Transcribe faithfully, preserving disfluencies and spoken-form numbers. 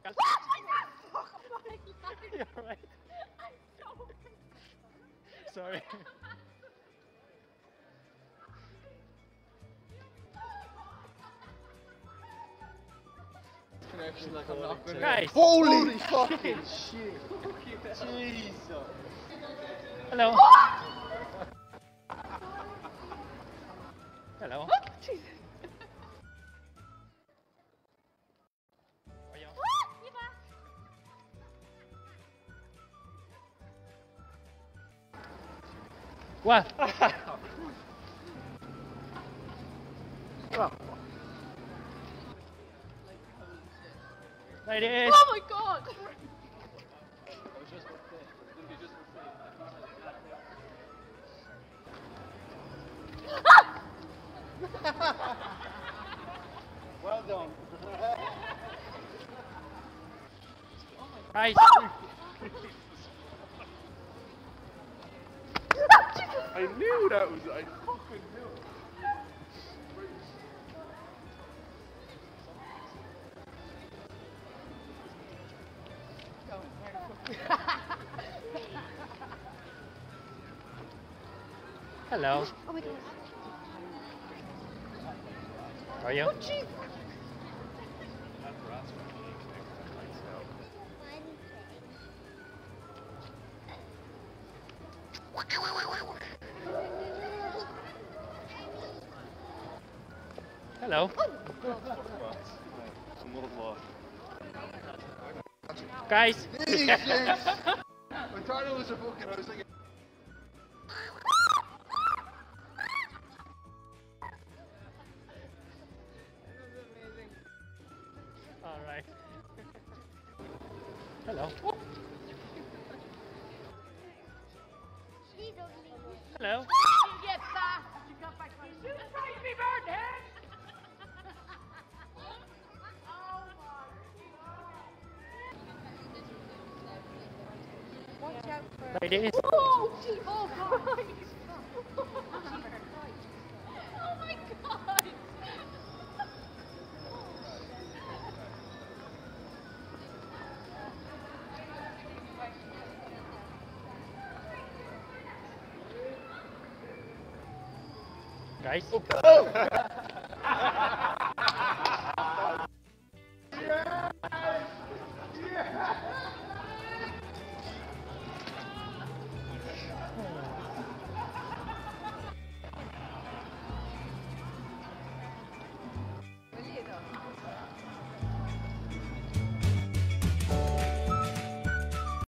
You're right. Sorry. Like I'm not gonna... Guys. Holy, Holy fucking shit! Jesus! Hello. Hello. What? Ladies. Oh my god! Well done. Right. I knew that was. I fucking knew it. Hello. Oh my god. Are you? Oh jeez. Hello. Guys. Jesus! I thought it was a book and I was thinking... Alright. Hello. Hello. Get back! You got back by you frightened me, bird head! Oh my god. Watch out for... Ladies. Oh, gee, oh god! Oh my god! Guys. Oh!